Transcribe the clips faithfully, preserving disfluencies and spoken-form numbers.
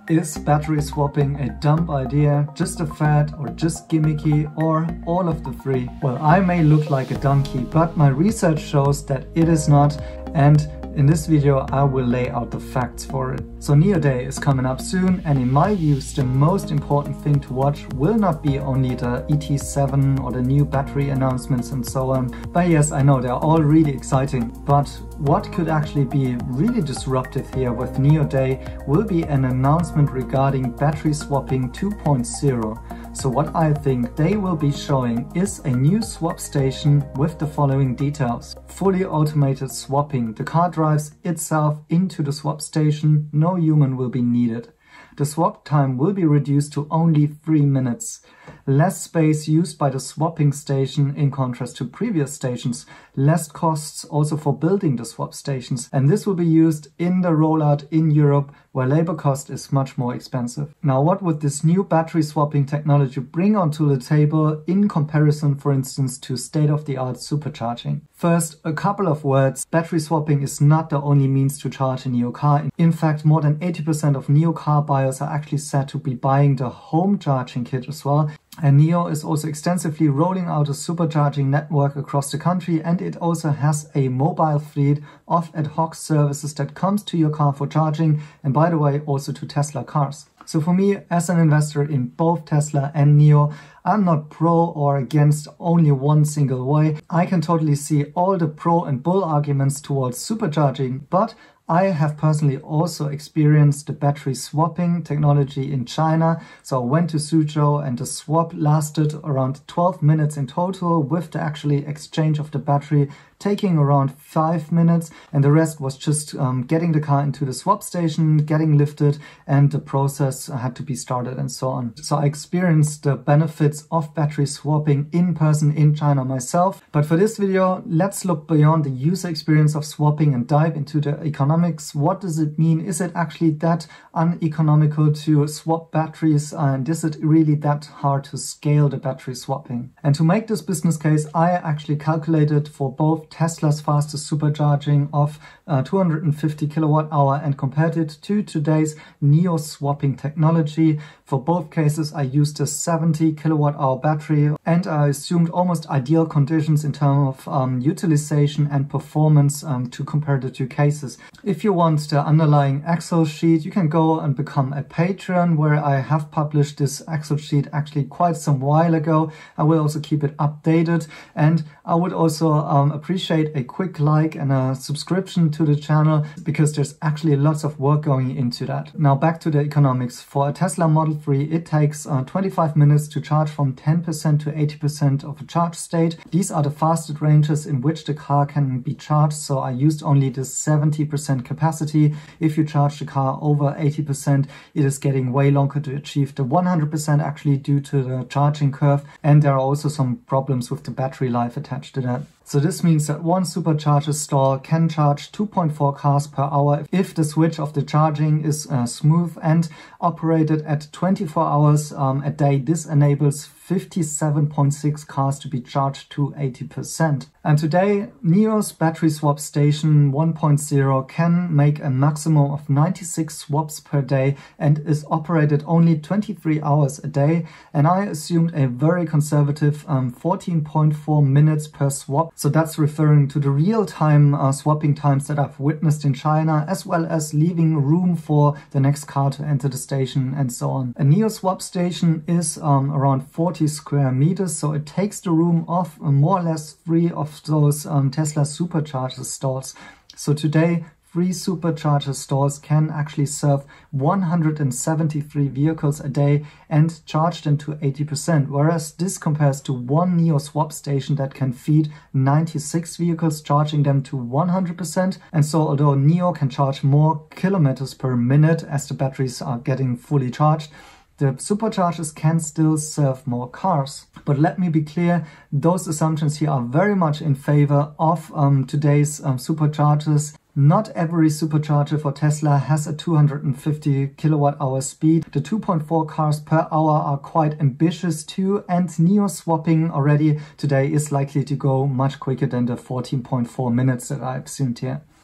Is battery swapping a dumb idea, just a fad, or just gimmicky, or all of the three? Well, I may look like a donkey, but my research shows that it is not, and in this video I will lay out the facts for it. So N I O Day is coming up soon, and in my views the most important thing to watch will not be only the E T seven or the new battery announcements and so on. But yes, I know they're all really exciting, but what could actually be really disruptive here with N I O Day will be an announcement regarding battery swapping two point oh. So what I think they will be showing is a new swap station with the following details. Fully automated swapping. The car drives itself into the swap station, no human will be needed. The swap time will be reduced to only three minutes. Less space used by the swapping station in contrast to previous stations. Less costs also for building the swap stations. And this will be used in the rollout in Europe, where labor cost is much more expensive. Now, what would this new battery swapping technology bring onto the table in comparison, for instance, to state-of-the-art supercharging? First, a couple of words. Battery swapping is not the only means to charge a N I O car. In fact, more than eighty percent of N I O car buyers are actually said to be buying the home charging kit as well. And N I O is also extensively rolling out a supercharging network across the country, and it also has a mobile fleet of ad hoc services that comes to your car for charging, and by the way, also to Tesla cars. So for me, as an investor in both Tesla and N I O, I'm not pro or against only one single way. I can totally see all the pro and bull arguments towards supercharging, but I have personally also experienced the battery swapping technology in China. So I went to Suzhou and the swap lasted around twelve minutes in total, with the actually exchange of the battery taking around five minutes, and the rest was just um, getting the car into the swap station, getting lifted, and the process had to be started and so on. So I experienced the benefits of battery swapping in person in China myself. But for this video, let's look beyond the user experience of swapping and dive into the economics. What does it mean? Is it actually that uneconomical to swap batteries, and is it really that hard to scale the battery swapping? And to make this business case, I actually calculated for both Tesla's fastest supercharging of uh, two hundred fifty kilowatt hour and compared it to today's N I O swapping technology. For both cases, I used a seventy kilowatt hour battery, and I assumed almost ideal conditions in terms of um, utilization and performance um, to compare the two cases. If you want the underlying Excel sheet, you can go and become a patron, where I have published this Excel sheet actually quite some while ago. I will also keep it updated, and I would also um, appreciate a quick like and a subscription to the channel, because there's actually lots of work going into that. Now back to the economics. For a Tesla Model three, it takes uh, twenty-five minutes to charge from ten percent to eighty percent of a charge state. These are the fastest ranges in which the car can be charged, so I used only the seventy percent capacity. If you charge the car over eighty percent, it is getting way longer to achieve the one hundred percent, actually due to the charging curve, and there are also some problems with the battery life attached to that. So this means that one supercharger stall can charge two point four cars per hour if the switch of the charging is uh, smooth and operated at twenty-four hours um, a day. This enables fifty-seven point six cars to be charged to eighty percent. And today, N I O's battery swap station one point oh can make a maximum of ninety-six swaps per day and is operated only twenty-three hours a day. And I assumed a very conservative um, fourteen point four minutes per swap. So that's referring to the real-time uh, swapping times that I've witnessed in China, as well as leaving room for the next car to enter the station and so on. A N I O swap station is um, around forty square meters, so it takes the room of uh, more or less three of those um, Tesla Supercharger stalls. So today, three supercharger stalls can actually serve one hundred seventy-three vehicles a day and charge them to eighty percent, whereas this compares to one N I O swap station that can feed ninety-six vehicles, charging them to one hundred percent. And so although N I O can charge more kilometers per minute as the batteries are getting fully charged, the superchargers can still serve more cars. But let me be clear, those assumptions here are very much in favor of um, today's um, superchargers. Not every supercharger for Tesla has a two hundred fifty kilowatt hour speed. The two point four cars per hour are quite ambitious too, and N I O swapping already today is likely to go much quicker than the fourteen point four minutes that I've assumed here.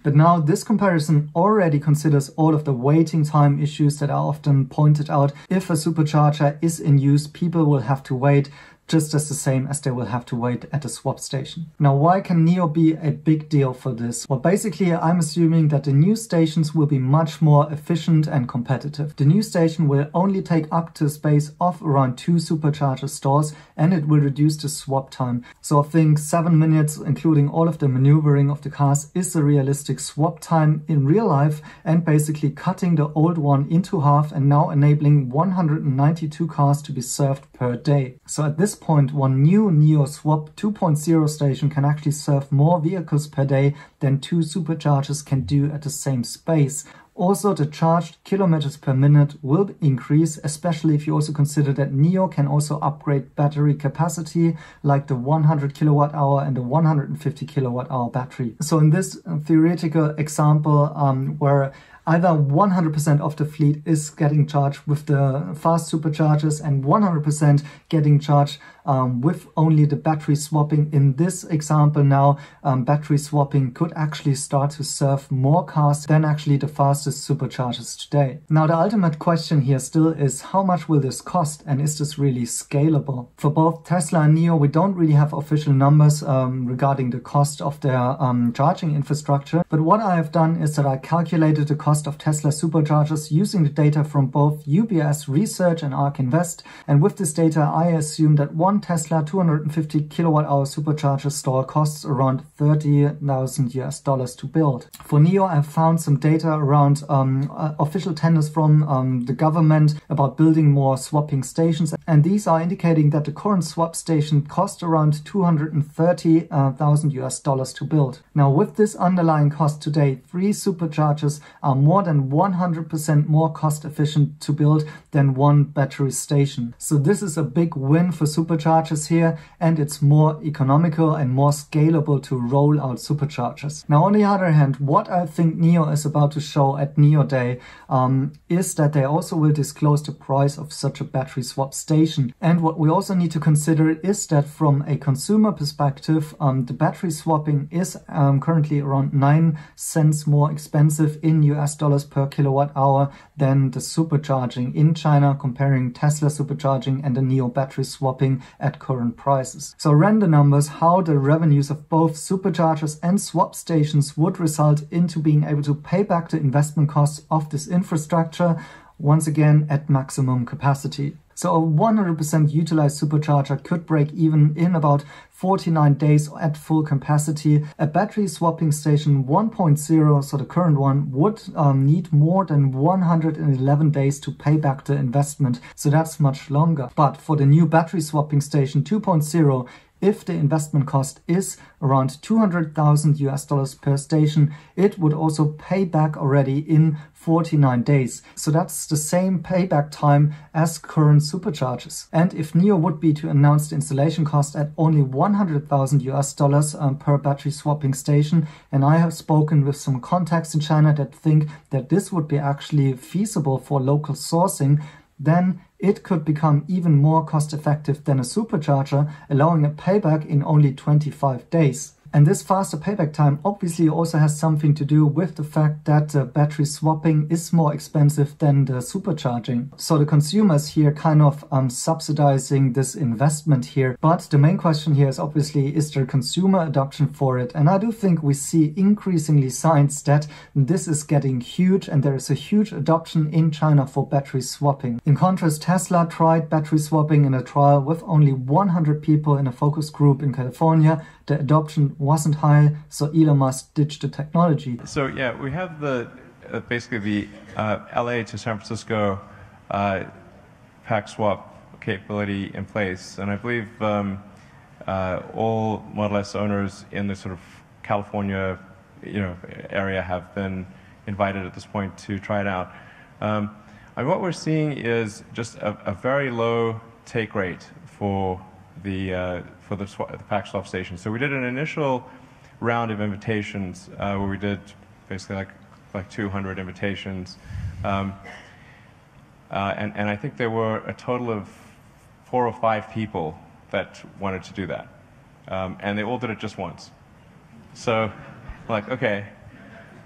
But now this comparison already considers all of the waiting time issues that are often pointed out. If a supercharger is in use, people will have to wait just as the same as they will have to wait at a swap station. Now, why can N I O be a big deal for this? Well, basically, I'm assuming that the new stations will be much more efficient and competitive. The new station will only take up to a space of around two supercharger stalls, and it will reduce the swap time. So I think seven minutes, including all of the maneuvering of the cars, is a realistic swap time in real life, and basically cutting the old one into half and now enabling one hundred ninety-two cars to be served per day. So at this point, one new N I O Swap two point oh station can actually serve more vehicles per day than two superchargers can do at the same space. Also, the charged kilometers per minute will increase, especially if you also consider that N I O can also upgrade battery capacity, like the one hundred kilowatt hour and the one hundred fifty kilowatt hour battery. So in this theoretical example, um, where either one hundred percent of the fleet is getting charged with the fast superchargers and one hundred percent getting charged um, with only the battery swapping. In this example now, um, battery swapping could actually start to serve more cars than actually the fastest superchargers today. Now, the ultimate question here still is, how much will this cost, and is this really scalable? For both Tesla and N I O, we don't really have official numbers um, regarding the cost of their um, charging infrastructure, but what I have done is that I calculated the cost of Tesla superchargers using the data from both U B S Research and ARK Invest, and with this data I assume that one Tesla two hundred fifty kilowatt hour supercharger stall costs around thirty thousand U S dollars to build. For N I O, I've found some data around um, uh, official tenders from um, the government about building more swapping stations, and these are indicating that the current swap station cost around two hundred thirty thousand U S dollars to build. Now, with this underlying cost today, three superchargers are more than one hundred percent more cost efficient to build than one battery station. So this is a big win for superchargers here, and it's more economical and more scalable to roll out superchargers. Now, on the other hand, what I think N I O is about to show at N I O Day um, is that they also will disclose the price of such a battery swap station. And what we also need to consider is that from a consumer perspective, um, the battery swapping is um, currently around nine cents more expensive in U S dollars per kilowatt hour than the supercharging in China, comparing Tesla Supercharging and the N I O battery swapping at current prices. So run the numbers how the revenues of both superchargers and swap stations would result into being able to pay back the investment costs of this infrastructure, once again at maximum capacity. So a one hundred percent utilized supercharger could break even in about forty-nine days at full capacity. A battery swapping station one point oh, so the current one, would um, need more than one hundred eleven days to pay back the investment. So that's much longer. But for the new battery swapping station two point oh, if the investment cost is around two hundred thousand U S dollars per station, it would also pay back already in forty-nine days. So that's the same payback time as current superchargers. And if N I O would be to announce the installation cost at only one hundred thousand U S dollars um, per battery swapping station, and I have spoken with some contacts in China that think that this would be actually feasible for local sourcing, then it could become even more cost effective than a supercharger, allowing a payback in only twenty-five days. And this faster payback time obviously also has something to do with the fact that uh, battery swapping is more expensive than the supercharging. So the consumers here kind of um, subsidizing this investment here. But the main question here is obviously, is there consumer adoption for it? And I do think we see increasingly signs that this is getting huge, and there is a huge adoption in China for battery swapping. In contrast, Tesla tried battery swapping in a trial with only one hundred people in a focus group in California. The adoption wasn't high, so Elon Musk ditched the technology. So yeah, we have the uh, basically the uh, L A to San Francisco uh, pack swap capability in place, and I believe um, uh, all Model S owners in the sort of California, you know, area have been invited at this point to try it out. Um, and what we're seeing is just a, a very low take rate for the uh, for the, the pack swap station. So we did an initial round of invitations uh, where we did basically like like two hundred invitations, um, uh, and and I think there were a total of four or five people that wanted to do that, um, and they all did it just once. So, like, okay,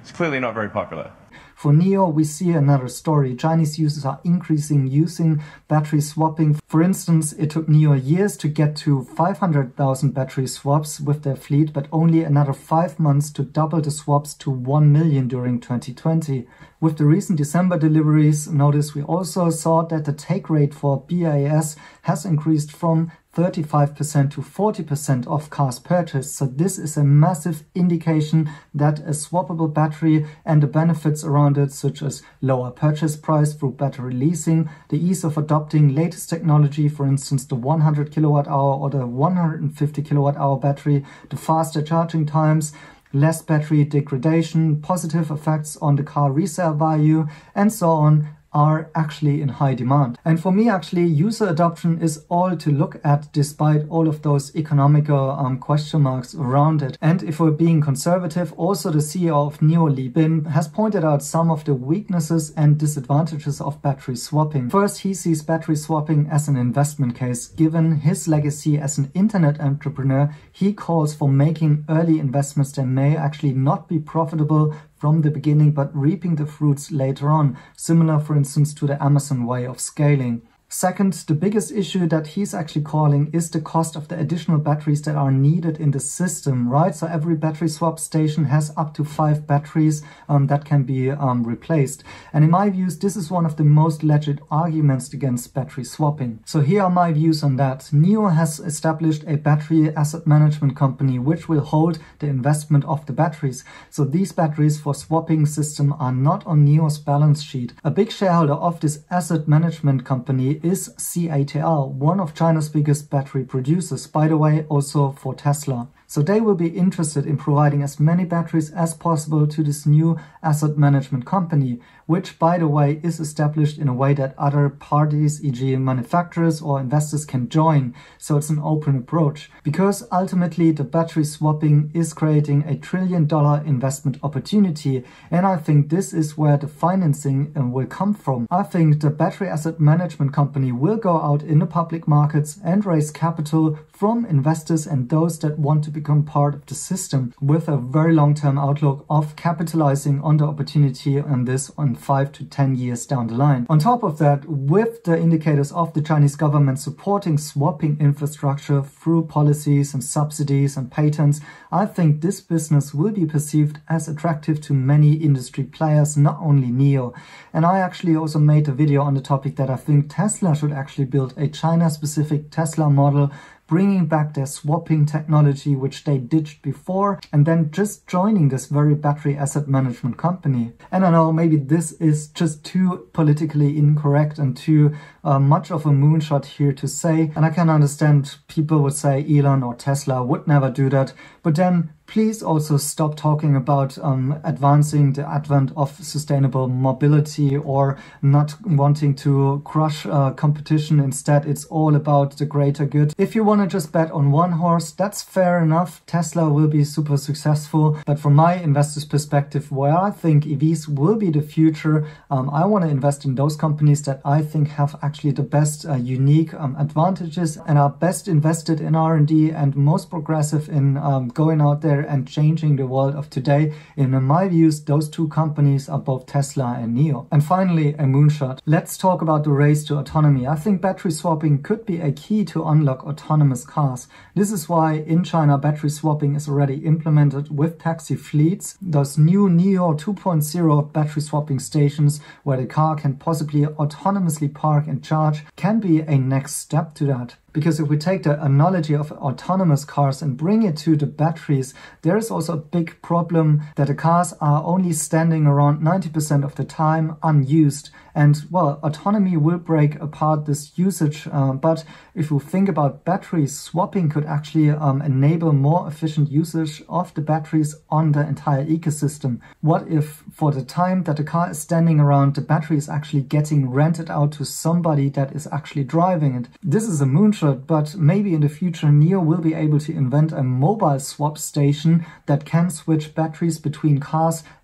it's clearly not very popular. For N I O, we see another story. Chinese users are increasing using battery swapping. For instance, it took N I O years to get to five hundred thousand battery swaps with their fleet, but only another five months to double the swaps to one million during twenty twenty. With the recent December deliveries, notice we also saw that the take rate for B A S has increased from thirty-five percent to forty percent of cars purchased. So this is a massive indication that a swappable battery and the benefits around it, such as lower purchase price through battery leasing, the ease of adopting latest technology, for instance, the one hundred kilowatt hour or the one hundred fifty kilowatt hour battery, the faster charging times, less battery degradation, positive effects on the car resale value, and so on, are actually in high demand. And for me, actually, user adoption is all to look at, despite all of those economical um, question marks around it. And if we're being conservative, also the C E O of N I O, Li Bin, has pointed out some of the weaknesses and disadvantages of battery swapping. First, he sees battery swapping as an investment case. Given his legacy as an internet entrepreneur, he calls for making early investments that may actually not be profitable from the beginning, but reaping the fruits later on, similar, for instance, to the Amazon way of scaling. Second, the biggest issue that he's actually calling is the cost of the additional batteries that are needed in the system, right? So every battery swap station has up to five batteries um, that can be um, replaced. And in my views, this is one of the most legit arguments against battery swapping. So here are my views on that. N I O has established a battery asset management company which will hold the investment of the batteries. So these batteries for swapping system are not on N I O's balance sheet. A big shareholder of this asset management company is C A T L, one of China's biggest battery producers, by the way, also for Tesla. So they will be interested in providing as many batteries as possible to this new asset management company, which, by the way, is established in a way that other parties, for example manufacturers or investors, can join. So it's an open approach. Because ultimately the battery swapping is creating a trillion dollar investment opportunity. And I think this is where the financing will come from. I think the battery asset management company will go out in the public markets and raise capital from investors and those that want to become part of the system, with a very long-term outlook of capitalizing on the opportunity on this on five to ten years down the line. On top of that, with the indicators of the Chinese government supporting swapping infrastructure through policies and subsidies and patents, I think this business will be perceived as attractive to many industry players, not only N I O. And I actually also made a video on the topic that I think Tesla should actually build a China-specific Tesla model, bringing back their swapping technology, which they ditched before, and then just joining this very battery asset management company. And I know maybe this is just too politically incorrect and too uh, much of a moonshot here to say. And I can understand people would say Elon or Tesla would never do that. But then please also stop talking about um, advancing the advent of sustainable mobility or not wanting to crush uh, competition. Instead, it's all about the greater good. If you want to just bet on one horse, that's fair enough. Tesla will be super successful. But from my investor's perspective, where I think E Vs will be the future, um, I want to invest in those companies that I think have actually the best uh, unique um, advantages and are best invested in R and D and most progressive in um, going out there and changing the world of today. In my views, those two companies are both Tesla and N I O. And finally, a moonshot. Let's talk about the race to autonomy. I think battery swapping could be a key to unlock autonomous cars. This is why in China battery swapping is already implemented with taxi fleets. Those new N I O two point oh battery swapping stations where the car can possibly autonomously park and charge can be a next step to that. Because if we take the analogy of autonomous cars and bring it to the batteries, there is also a big problem that the cars are only standing around ninety percent of the time unused. And well, autonomy will break apart this usage. Uh, but if you think about batteries, swapping could actually um, enable more efficient usage of the batteries on the entire ecosystem. What if for the time that the car is standing around, the battery is actually getting rented out to somebody that is actually driving it? This is a moonshot, but maybe in the future N I O will be able to invent a mobile swap station that can switch batteries between cars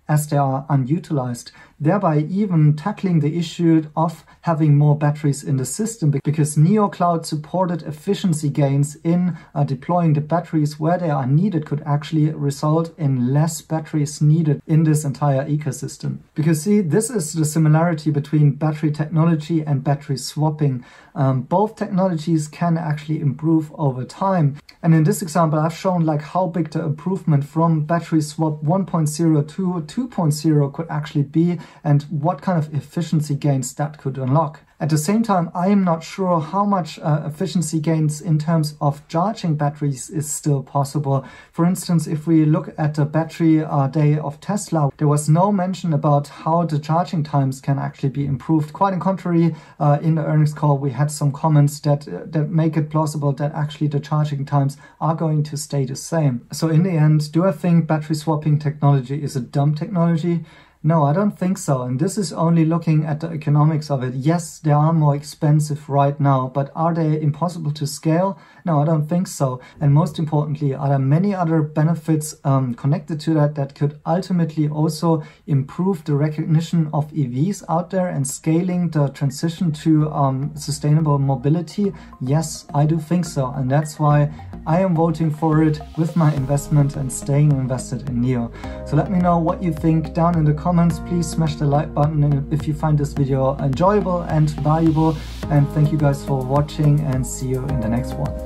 as they are unutilized, thereby even tackling the issue of having more batteries in the system, because N I O Cloud supported efficiency gains in uh, deploying the batteries where they are needed could actually result in less batteries needed in this entire ecosystem. Because see, this is the similarity between battery technology and battery swapping. Um, both technologies can actually improve over time. And in this example, I've shown like how big the improvement from battery swap one point oh to two point oh could actually be and what kind of efficiency gains that could unlock. At the same time, I am not sure how much uh, efficiency gains in terms of charging batteries is still possible. For instance, if we look at the battery uh, day of Tesla, there was no mention about how the charging times can actually be improved. Quite on contrary, uh, in the earnings call, we had some comments that, uh, that make it plausible that actually the charging times are going to stay the same. So in the end, do I think battery swapping technology is a dumb technology? No, I don't think so. And this is only looking at the economics of it. Yes, they are more expensive right now, but are they impossible to scale? No, I don't think so. And most importantly, are there many other benefits um, connected to that that could ultimately also improve the recognition of E Vs out there and scaling the transition to um, sustainable mobility? Yes, I do think so. And that's why I am voting for it with my investment and staying invested in N I O. So let me know what you think down in the comments. Please smash the like button if you find this video enjoyable and valuable. And thank you guys for watching, and see you in the next one.